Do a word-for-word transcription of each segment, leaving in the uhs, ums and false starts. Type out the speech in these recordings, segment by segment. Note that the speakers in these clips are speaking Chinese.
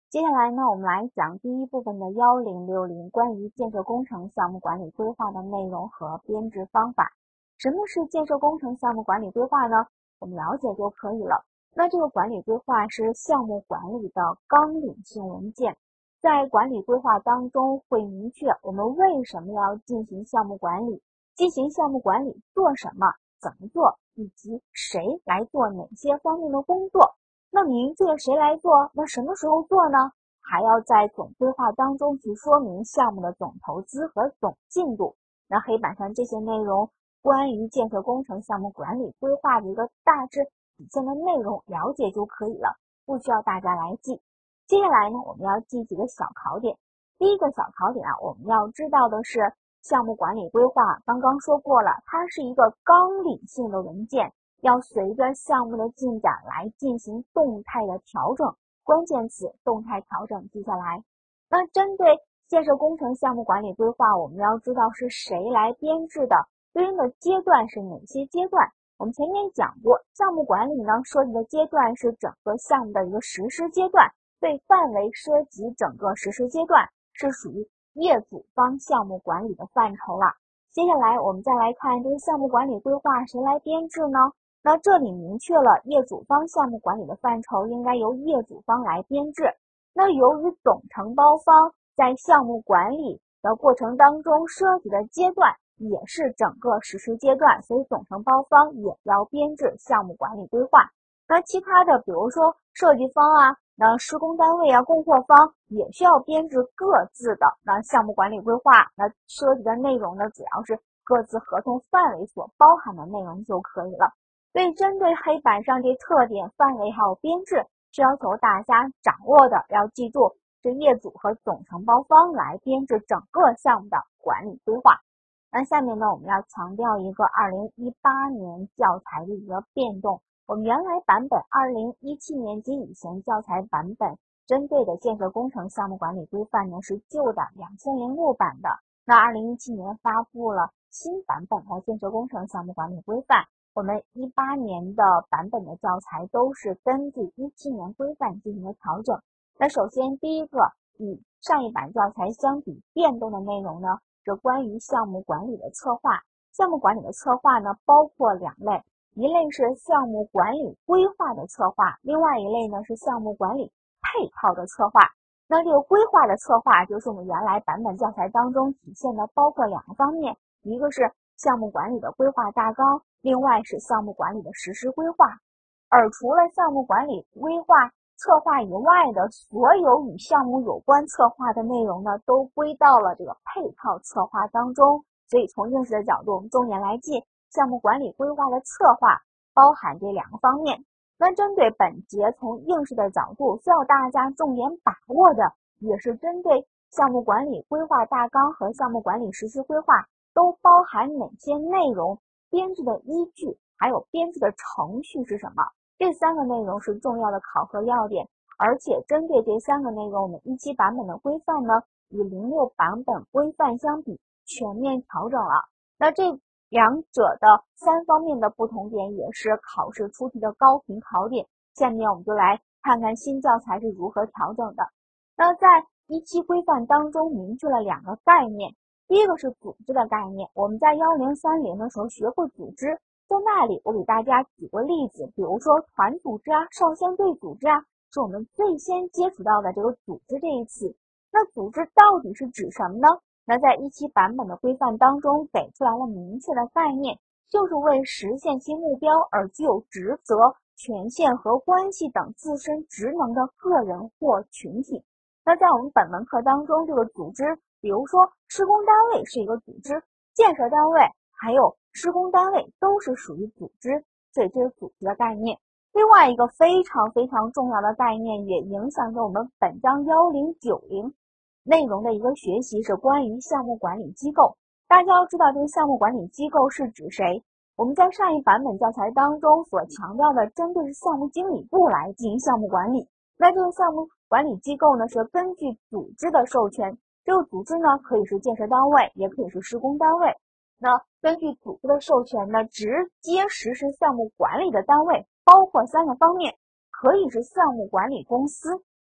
接下来呢，我们来讲第一部分的一零六零关于建设工程项目管理规划的内容和编制方法。什么是建设工程项目管理规划呢？我们了解就可以了。那这个管理规划是项目管理的纲领性文件，在管理规划当中会明确我们为什么要进行项目管理，进行项目管理做什么，怎么做，以及谁来做哪些方面的工作。那明确谁来做，那什么时候做呢？还要在总规划当中去说明项目的总投资和总进度。那黑板上这些内容，关于建设工程项目管理规划的一个大致体现的内容，了解就可以了，不需要大家来记。接下来呢，我们要记几个小考点。第一个小考点啊，我们要知道的是，项目管理规划刚刚说过了，它是一个纲领性的文件，要随着项目的进展来进行动态的调整。关键词动态调整记下来。那针对建设工程项目管理规划，我们要知道是谁来编制的，对应的阶段是哪些阶段。我们前面讲过，项目管理呢涉及的阶段是整个项目的一个实施阶段，对范围涉及整个实施阶段，是属于业主方项目管理的范畴了。接下来我们再来看这个项目管理规划谁来编制呢？那这里明确了业主方项目管理的范畴应该由业主方来编制。那由于总承包方在项目管理的过程当中涉及的阶段也是整个实施阶段，所以总承包方也要编制项目管理规划。那其他的比如说设计方啊，那施工单位啊，供货方也需要编制各自的那项目管理规划。那涉及的内容呢，主要是各自合同范围所包含的内容就可以了。所以针对黑板上这特点、范围还有编制，是要求大家掌握的，要记住是业主和总承包方来编制整个项目的管理规划。那下面呢，我们要强调一个二零一八年教材的一个变动。我们原来版本二零一七年及以前教材版本针对的建设工程项目管理规范呢是旧的两千零六版的，那二零一七年发布了新版本的建设工程项目管理规范。我们一八年的版本的教材都是根据一七年规范进行了调整。那首先第一个与上一版教材相比变动的内容呢，是关于项目管理的策划。项目管理的策划呢，包括两类，一类是项目管理规划的策划，另外一类呢是项目管理配套的策划。那这个规划的策划就是我们原来版本教材当中体现的包括两个方面，一个是项目管理的规划大纲，另外是项目管理的实施规划。而除了项目管理规划策划以外的所有与项目有关策划的内容呢，都归到了这个配套策划当中。所以从应试的角度，我们重点来记项目管理规划的策划包含这两个方面。那针对本节从应试的角度需要大家重点把握的，也是针对项目管理规划大纲和项目管理实施规划都包含哪些内容，编制的依据，还有编制的程序是什么，这三个内容是重要的考核要点。而且针对这三个内容，我们一期版本的规范呢，与零六版本规范相比全面调整了。那这两者的三方面的不同点也是考试出题的高频考点。下面我们就来看看新教材是如何调整的。那在一期规范当中明确了两个概念，第一个是组织的概念，我们在一零三零的时候学过组织，在那里我给大家举过例子，比如说团组织啊、少先队组织啊，是我们最先接触到的这个组织这一词。那组织到底是指什么呢？那在一期版本的规范当中给出来了明确的概念，就是为实现其目标而具有职责、权限和关系等自身职能的个人或群体。那在我们本门课当中，这个组织比如说施工单位是一个组织，建设单位还有施工单位都是属于组织，所以这是组织的概念。另外一个非常非常重要的概念，也影响着我们本章一零九零内容的一个学习，是关于项目管理机构。大家要知道这个项目管理机构是指谁，我们在上一版本教材当中所强调的针对是项目经理部来进行项目管理。那这个项目管理机构呢，是根据组织的授权，这个组织呢可以是建设单位，也可以是施工单位。那根据组织的授权呢，直接实施项目管理的单位包括三个方面，可以是项目管理公司，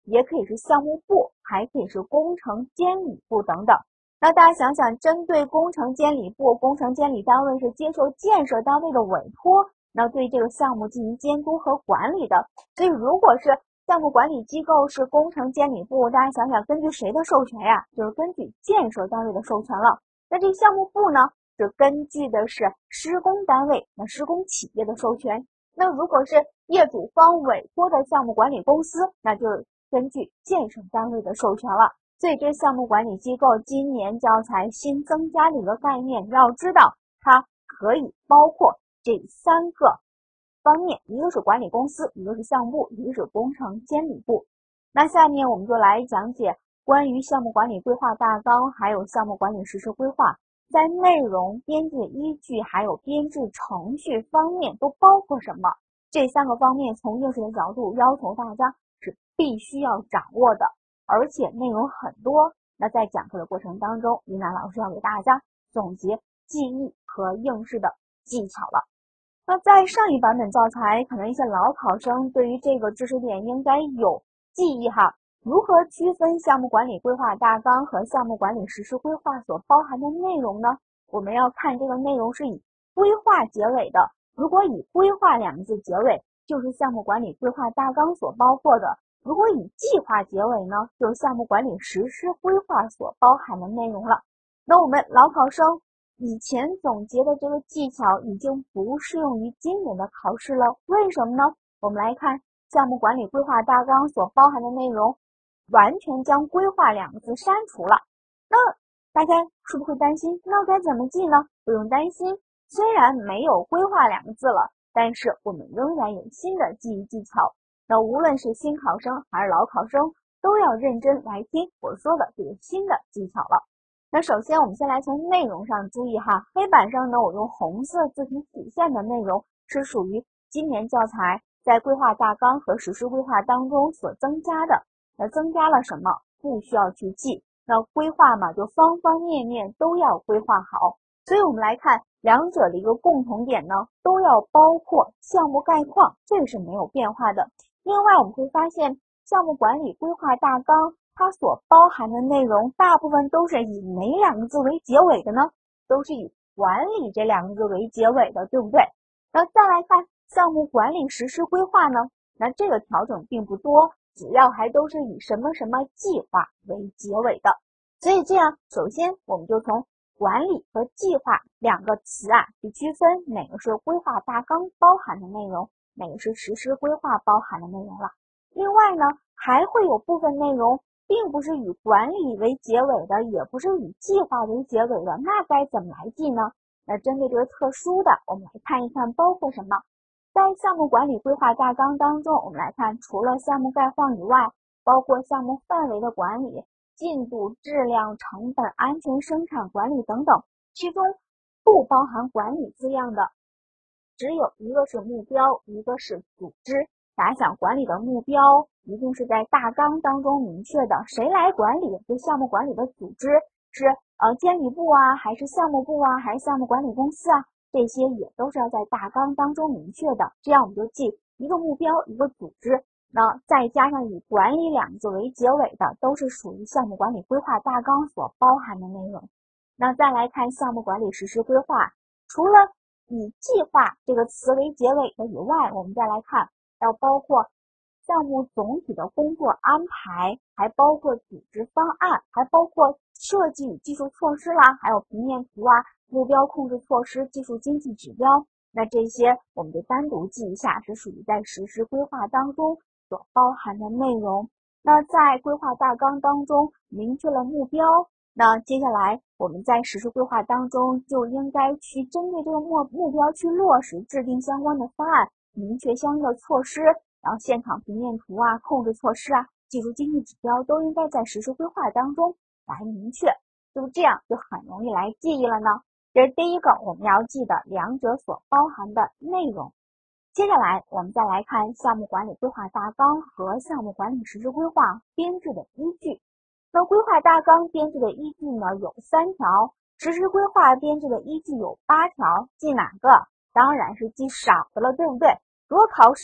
也可以是项目部，还可以是工程监理部等等。那大家想想，针对工程监理部，工程监理单位是接受建设单位的委托，那对这个项目进行监督和管理的。所以如果是项目管理机构是工程监理部，大家想想根据谁的授权呀？就是根据建设单位的授权了。那这项目部呢，是根据的是施工单位，那施工企业的授权。那如果是业主方委托的项目管理公司，那就是根据建设单位的授权了。所以这项目管理机构今年教材新增加的一个概念，要知道它可以包括这三个方面，一个是管理公司，一个是项目部，一个是工程监理部。那下面我们就来讲解关于项目管理规划大纲还有项目管理实施规划在内容、编制依据还有编制程序方面都包括什么。这三个方面从应试的角度要求大家是必须要掌握的，而且内容很多。那在讲课的过程当中，云南老师要给大家总结记忆和应试的技巧了。那在上一版本教材，可能一些老考生对于这个知识点应该有记忆哈。如何区分项目管理规划大纲和项目管理实施规划所包含的内容呢？我们要看这个内容是以规划结尾的，如果以规划两个字结尾，就是项目管理规划大纲所包括的；如果以计划结尾呢，就是项目管理实施规划所包含的内容了。那我们老考生以前总结的这个技巧已经不适用于今年的考试了，为什么呢？我们来看项目管理规划大纲所包含的内容，完全将规划两个字删除了。那大家是不是会担心，那该怎么记呢？不用担心，虽然没有规划两个字了，但是我们仍然有新的记忆技巧。那无论是新考生还是老考生，都要认真来听我说的这个新的技巧了。那首先我们先来从内容上注意哈，黑板上呢我用红色字体体现的内容是属于今年教材在规划大纲和实施规划当中所增加的。那增加了什么？不需要去记。那规划嘛，就方方面面都要规划好。所以我们来看两者的一个共同点呢，都要包括项目概况，这个是没有变化的。另外我们会发现项目管理规划大纲它所包含的内容大部分都是以哪两个字为结尾的呢？都是以管理这两个字为结尾的，对不对？那再来看项目管理实施规划呢，那这个调整并不多，主要还都是以什么什么计划为结尾的。所以这样，首先我们就从管理和计划两个词啊去区分哪个是规划大纲包含的内容，哪个是实施规划包含的内容了。另外呢，还会有部分内容并不是以管理为结尾的，也不是以计划为结尾的，那该怎么来记呢？那针对这个特殊的，我们来看一看包括什么。在项目管理规划大纲当中，我们来看除了项目概况以外，包括项目范围的管理、进度、质量、成本、安全、生产管理等等，其中不包含管理字样的只有一个是目标，一个是组织。大家想，管理的目标一定是在大纲当中明确的，谁来管理？这项目管理的组织是呃监理部啊，还是项目部啊，还是项目管理公司啊？这些也都是要在大纲当中明确的，这样我们就记一个目标，一个组织，那再加上以管理两个字为结尾的，都是属于项目管理规划大纲所包含的内容。那再来看项目管理实施规划，除了以计划这个词为结尾的以外，我们再来看要包括项目总体的工作安排，还包括组织方案，还包括设计与技术措施啦，还有平面图啊、目标控制措施、技术经济指标。那这些我们就单独记一下，是属于在实施规划当中所包含的内容。那在规划大纲当中明确了目标，那接下来我们在实施规划当中就应该去针对这个目目标去落实制定相关的方案，明确相应的措施，然后现场平面图啊、控制措施啊、技术经济指标都应该在实施规划当中来明确，就这样就很容易来记忆了呢。这是第一个我们要记的两者所包含的内容。接下来我们再来看项目管理规划大纲和项目管理实施规划编制的依据。那规划大纲编制的依据呢有三条，实施规划编制的依据有八条，记哪个？当然是记少的了，对不对？如果考试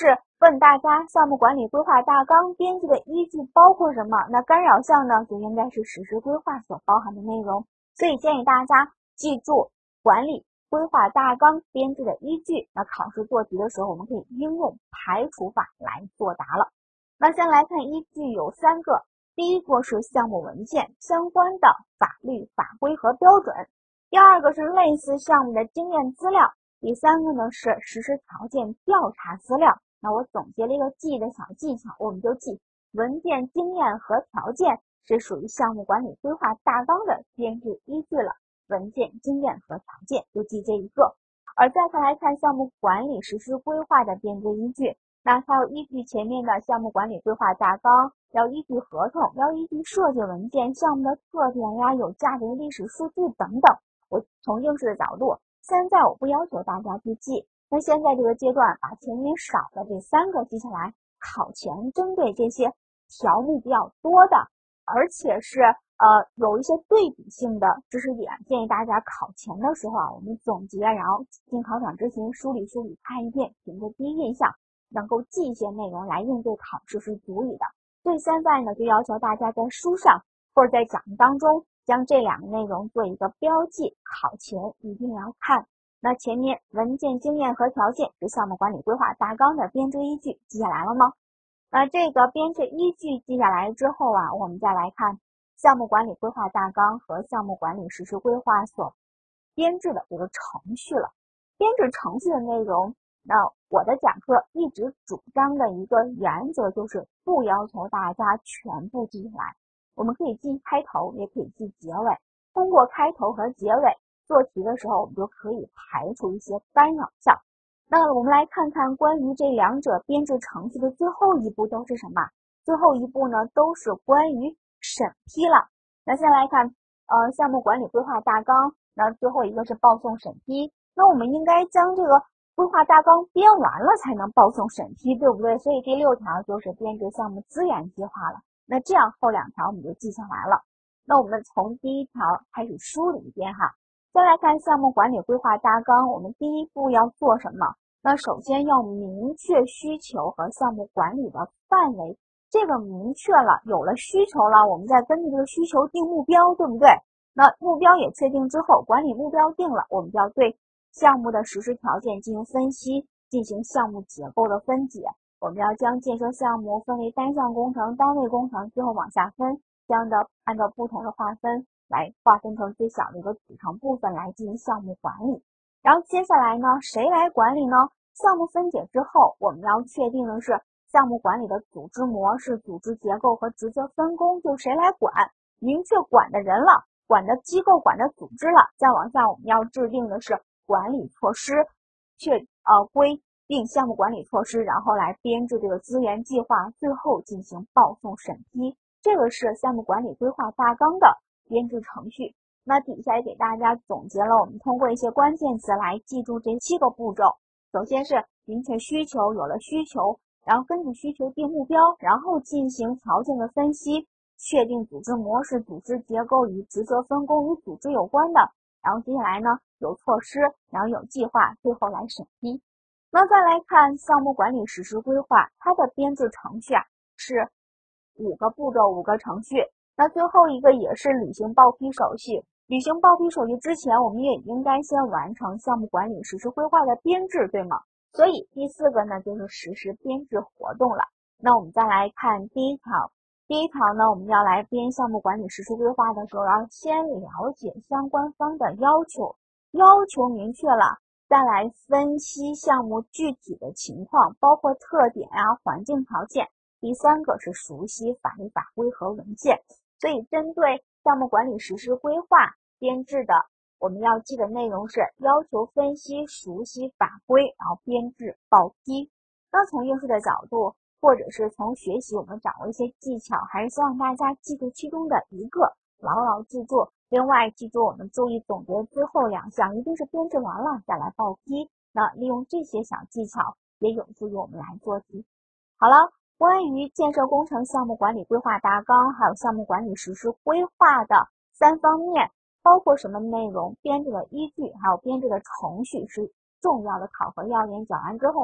问大家项目管理规划大纲编制的依据包括什么？那干扰项呢，就应该是实施规划所包含的内容。所以建议大家记住管理规划大纲编制的依据。那考试做题的时候，我们可以应用排除法来作答了。那先来看依据有三个，第一个是项目文件相关的法律法规和标准，第二个是类似项目的经验资料，第三个呢是实施条件调查资料。那我总结了一个记忆的小技巧，我们就记文件、经验和条件是属于项目管理规划大纲的编制依据了。文件、经验和条件就记这一个。而再看来看项目管理实施规划的编制依据，那它要依据前面的项目管理规划大纲，要依据合同，要依据设计文件、项目的特点呀、有价值的历史数据等等。我从应试的角度，现在我不要求大家去记。那现在这个阶段，把前面少的这三个记下来，考前针对这些条目比较多的，而且是呃有一些对比性的知识点，建议大家考前的时候啊，我们总结，然后进考场之前梳理梳理，看一遍，凭着第一印象能够记一些内容来应对考试是足以的。所以现在呢，就要求大家在书上或者在讲义当中将这两个内容做一个标记，考前一定要看。那前面文件、经验和条件是项目管理规划大纲的编制依据，记下来了吗？那这个编制依据记下来之后啊，我们再来看项目管理规划大纲和项目管理实施规划所编制的这个程序了。编制程序的内容，那我的讲课一直主张的一个原则就是不要求大家全部记下来，我们可以记开头，也可以记结尾。通过开头和结尾做题的时候，我们就可以排除一些干扰项。那我们来看看关于这两者编制程序的最后一步都是什么？最后一步呢，都是关于审批了。那先来看呃项目管理规划大纲，那最后一个是报送审批。那我们应该将这个规划大纲编完了才能报送审批，对不对？所以第六条就是编制项目资源计划了。那这样后两条我们就记下来了。那我们从第一条开始梳理一遍哈。再来看项目管理规划大纲，我们第一步要做什么？那首先要明确需求和项目管理的范围，这个明确了，有了需求了，我们再根据这个需求定目标，对不对？那目标也确定之后，管理目标定了，我们就要对项目的实施条件进行分析，进行项目结构的分解。我们要将建设项目分为单项工程、单位工程，最后往下分，将的按照不同的划分来划分成最小的一个组成部分来进行项目管理。然后接下来呢，谁来管理呢？项目分解之后，我们要确定的是项目管理的组织模式、组织结构和职责分工，就谁来管，明确管的人了，管的机构、管的组织了。再往下，我们要制定的是管理措施，确呃规定项目管理措施，然后来编制这个资源计划，最后进行报送审批。这个是项目管理规划大纲的编制程序。那底下也给大家总结了，我们通过一些关键词来记住这七个步骤。首先是明确需求，有了需求，然后根据需求定目标，然后进行条件的分析，确定组织模式、组织结构与职责分工与组织有关的，然后接下来呢有措施，然后有计划，最后来审批。那再来看项目管理实施规划，它的编制程序啊是五个步骤，五个程序。那最后一个也是履行报批手续。履行报批手续之前，我们也应该先完成项目管理实施规划的编制，对吗？所以第四个呢，就是实施编制活动了。那我们再来看第一条，第一条呢，我们要来编项目管理实施规划的时候，要先了解相关方的要求，要求明确了，再来分析项目具体的情况，包括特点啊、环境条件。第三个是熟悉法律法规和文件。所以针对项目管理实施规划编制的，我们要记的内容是要求分析、熟悉法规，然后编制报批。那从应试的角度，或者是从学习我们掌握一些技巧，还是希望大家记住其中的一个，牢牢记住。另外记住我们注意总结最后两项，一定是编制完了再来报批。那利用这些小技巧也有助于我们来做题。好了，关于建设工程项目管理规划大纲还有项目管理实施规划的三方面，包括什么内容、编制的依据还有编制的程序是重要的考核要点。讲完之后啊，我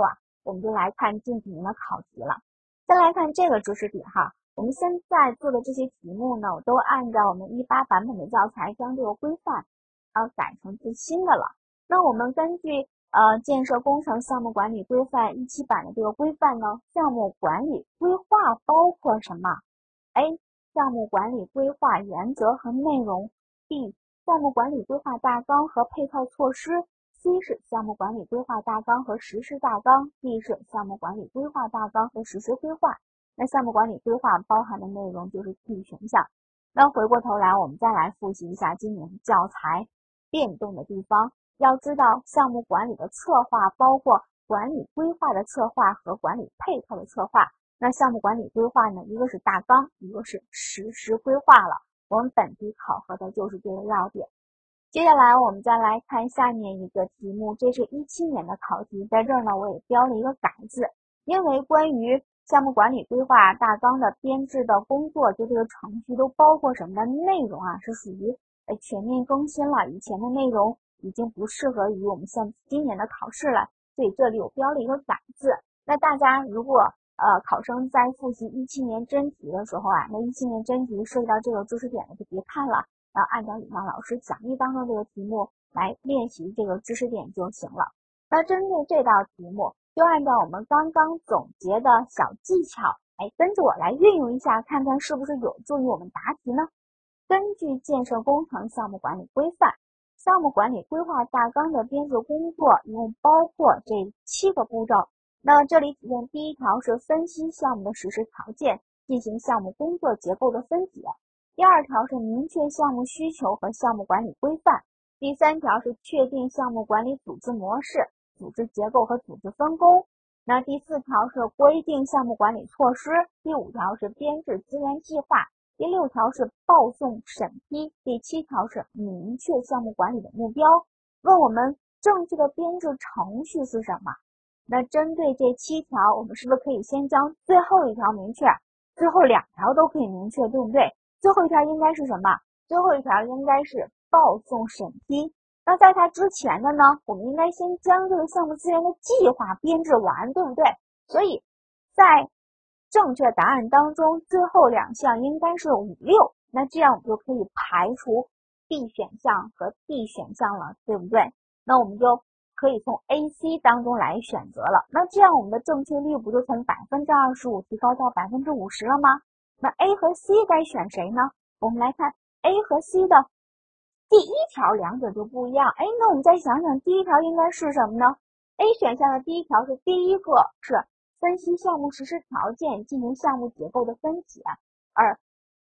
我们就来看近几年的考题了。先来看这个知识点哈，我们现在做的这些题目呢，我都按照我们一八版本的教材将这个规范要改成最新的了。那我们根据呃建设工程项目管理规范一七版的这个规范呢，项目管理规划包括什么 ？A. 项目管理规划原则和内容 B. 项目管理规划大纲和配套措施 C 是项目管理规划大纲和实施大纲 D 是项目管理规划大纲和实施规划。那项目管理规划包含的内容就是 D 选项。那回过头来我们再来复习一下今年教材变动的地方。要知道项目管理的策划包括管理规划的策划和管理配套的策划。那项目管理规划呢，一个是大纲，一个是实施规划了。我们本题考核的就是这个要点。接下来我们再来看下面一个题目，这是一七年的考题，在这儿呢我也标了一个改字，因为关于项目管理规划大纲的编制的工作，就这个程序都包括什么的内容啊，是属于呃全面更新了，以前的内容已经不适合于我们现今年的考试了，所以这里我标了一个改字。那大家如果呃考生在复习一七年真题的时候啊，那一七年真题涉及到这个知识点的就别看了，然后按照李茂老师讲义当中这个题目来练习这个知识点就行了。那针对这道题目，就按照我们刚刚总结的小技巧，哎，跟着我来运用一下，看看是不是有助于我们答题呢？根据建设工程项目管理规范，项目管理规划大纲的编制工作一共包括这七个步骤。那这里体现第一条是分析项目的实施条件，进行项目工作结构的分解。第二条是明确项目需求和项目管理规范。第三条是确定项目管理组织模式、组织结构和组织分工。那第四条是规定项目管理措施。第五条是编制资源计划。第六条是报送审批。第七条是明确项目管理的目标。问我们正确的编制程序是什么？那针对这七条，我们是不是可以先将最后一条明确，最后两条都可以明确，对不对？最后一条应该是什么？最后一条应该是报送审批。那在它之前的呢，我们应该先将这个项目资源的计划编制完，对不对？所以在正确答案当中，最后两项应该是五六，那这样我们就可以排除 B 选项和 D 选项了，对不对？那我们就可以从 A、C 当中来选择了。那这样我们的正确率不就从百分之二十五提高到百分之五十了吗？那 A 和 C 该选谁呢？我们来看 A 和 C 的第一条，两者就不一样。哎，那我们再想想，第一条应该是什么呢？ A 选项的第一条是第一个是分析项目实施条件，进行项目结构的分解，而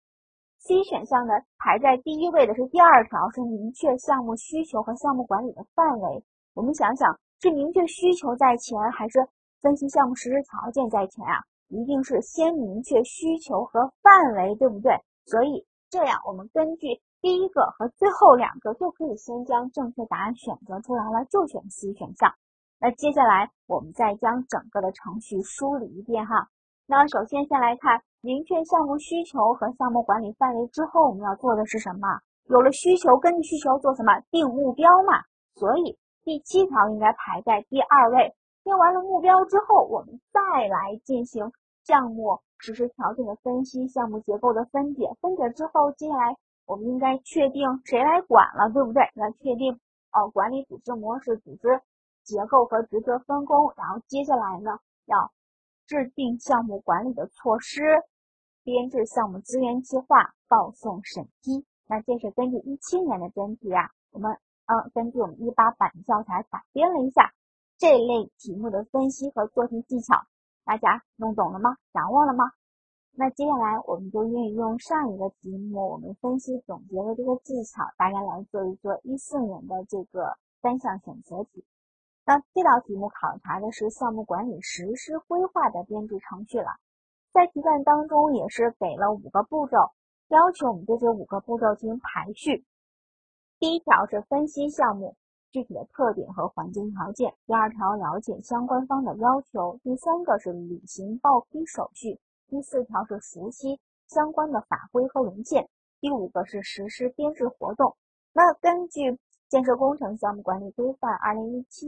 C 选项呢排在第一位的是第二条，是明确项目需求和项目管理的范围。我们想想，是明确需求在前还是分析项目实施条件在前啊？一定是先明确需求和范围，对不对？所以这样我们根据第一个和最后两个就可以先将正确答案选择出来了，就选 C 选项。那接下来我们再将整个的程序梳理一遍哈。那首先先来看明确项目需求和项目管理范围之后，我们要做的是什么？有了需求，根据需求做什么？定目标嘛。所以第七条应该排在第二位。定完了目标之后，我们再来进行项目实施条件的分析，项目结构的分解。分解之后，接下来我们应该确定谁来管了，对不对？来确定呃管理组织模式、组织结构和职责分工。然后接下来呢，要制定项目管理的措施，编制项目资源计划，报送审批。那这是根据一七年的真题啊，我们呃根据我们一八版教材改编了一下这类题目的分析和做题技巧，大家弄懂了吗？掌握了吗？那接下来我们就运用上一个题目我们分析总结的这个技巧，大家来做一做一四年的这个单项选择题。那这道题目考察的是项目管理实施规划的编制程序了。在题干当中也是给了五个步骤，要求我们对这五个步骤进行排序。第一条是分析项目具体的特点和环境条件。第二条了解相关方的要求。第三个是履行报批手续。第四条是熟悉相关的法规和文件。第五个是实施编制活动。那根据建设工程项目管理规范二零一七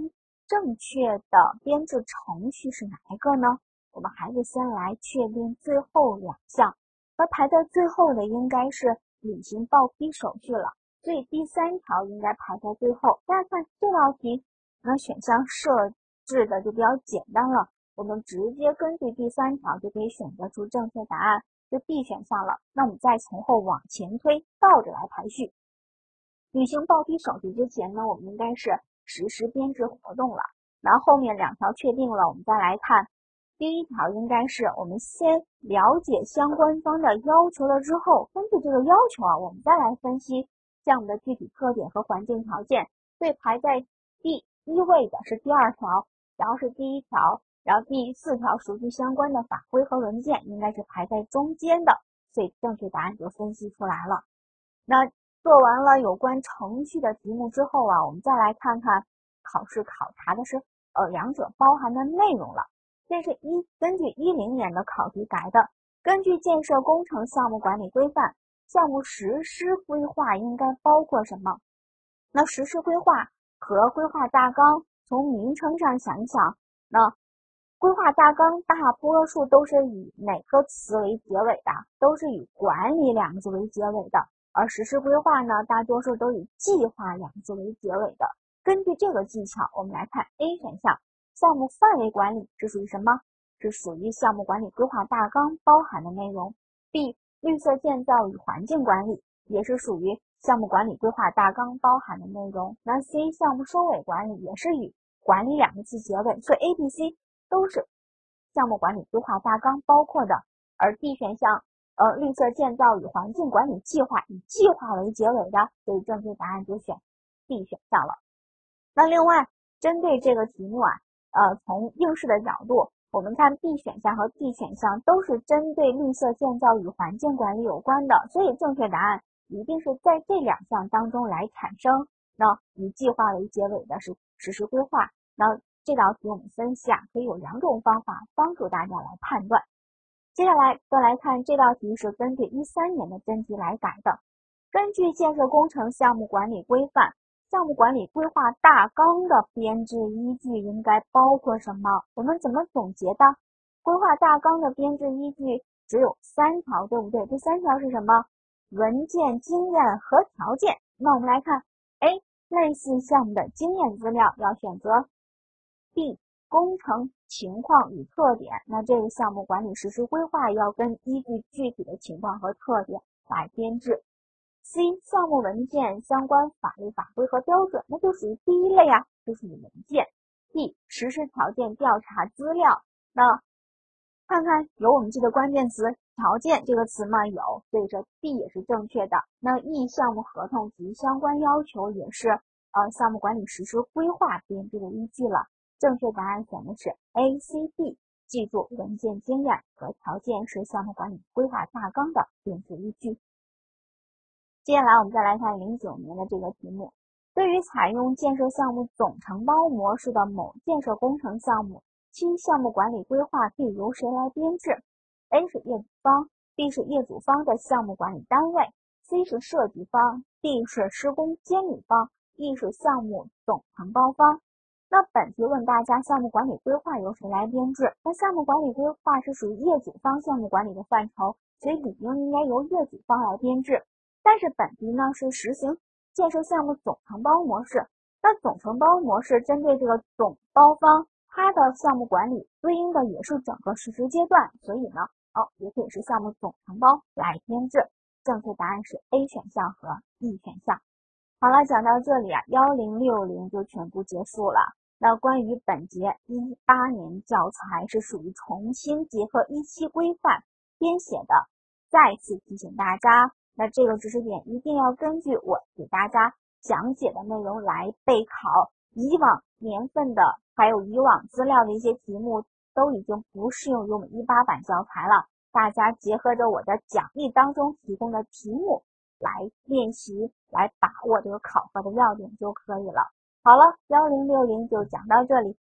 正确的编制程序是哪一个呢？我们还是先来确定最后两项，而排在最后的应该是履行报批手续了，所以第三条应该排在最后。大家看这道题，那选项设置的就比较简单了，我们直接根据第三条就可以选择出正确答案，就 B 选项了。那我们再从后往前推，倒着来排序。履行报批手续之前呢，我们应该是实施编制活动了。然后后面两条确定了，我们再来看第一条，应该是我们先了解相关方的要求了之后，根据这个要求啊，我们再来分析项目的具体特点和环境条件。所以排在第一位的是第二条，然后是第一条，然后第四条熟悉相关的法规和文件应该是排在中间的，所以正确答案就分析出来了。那做完了有关程序的题目之后啊，我们再来看看考试考察的是呃两者包含的内容了。这是一根据一零年的考题改的，根据建设工程项目管理规范，项目实施规划应该包括什么？那实施规划和规划大纲，从名称上想一想，那规划大纲大多数都是以哪个词为结尾的？都是以管理两个字为结尾的。而实施规划呢，大多数都以计划两个字为结尾的。根据这个技巧，我们来看 A 选项，项目范围管理是属于什么？是属于项目管理规划大纲包含的内容。B 绿色建造与环境管理也是属于项目管理规划大纲包含的内容。那 C 项目收尾管理也是以管理两个字结尾，所以 A、B、C 都是项目管理规划大纲包括的。而 D 选项呃，绿色建造与环境管理计划以计划为结尾的，所以正确答案就选 D 选项了。那另外，针对这个题目啊，呃，从应试的角度，我们看 B 选项和 D 选项都是针对绿色建造与环境管理有关的，所以正确答案一定是在这两项当中来产生。那以计划为结尾的是实施规划。那这道题我们分析啊，可以有两种方法帮助大家来判断。接下来再来看这道题是根据一三年的真题来改的。根据建设工程项目管理规范，项目管理规划大纲的编制依据应该包括什么？我们怎么总结的？规划大纲的编制依据只有三条，对不对？这三条是什么？文件、经验和条件。那我们来看 A 类似项目的经验资料要选择 B工程情况与特点，那这个项目管理实施规划要跟依据具体的情况和特点来编制。C 项目文件相关法律法规和标准，那就属于第一类啊，就属于文件。D 实施条件调查资料，那看看有我们记的关键词条件这个词吗？有，所以说 D 也是正确的。那 E 项目合同及相关要求也是呃项目管理实施规划编制的依据了。正确答案选的是 A、C、D， 记住文件、经验和条件是项目管理规划大纲的编制依据。接下来我们再来看零九年的这个题目，对于采用建设项目总承包模式的某建设工程项目，其项目管理规划可以由谁来编制？ A 是业主方， B 是业主方的项目管理单位， C 是设计方， D 是施工监理方， E 是项目总承包方。那本题问大家项目管理规划由谁来编制？那项目管理规划是属于业主方项目管理的范畴，所以理应应该由业主方来编制。但是本题呢是实行建设项目总承包模式，那总承包模式针对这个总包方，它的项目管理对应的也是整个实施阶段，所以呢，哦，也可以是项目总承包来编制。正确答案是 A 选项和 E 选项。好了，讲到这里啊，一零六零就全部结束了。那关于本节一八年教材是属于重新结合一期规范编写的，再次提醒大家，那这个知识点一定要根据我给大家讲解的内容来备考。以往年份的还有以往资料的一些题目都已经不适用于我们一八版教材了，大家结合着我的讲义当中提供的题目来练习，来把握这个考核的要点就可以了。好了，一零六零就讲到这里，